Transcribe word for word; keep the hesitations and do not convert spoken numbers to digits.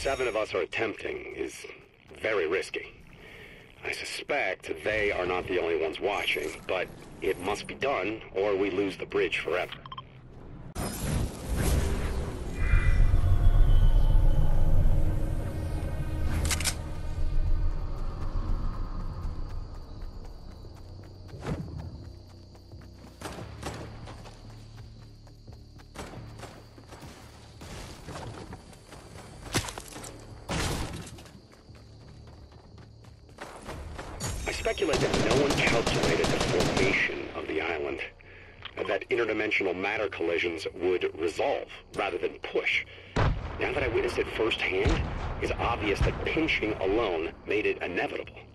seven of us are attempting is very risky. I suspect they are not the only ones watching, but it must be done or we lose the bridge forever. I speculate that no one calculated the formation of the island, that interdimensional matter collisions would resolve rather than push. Now that I witnessed it firsthand, it's obvious that pinching alone made it inevitable.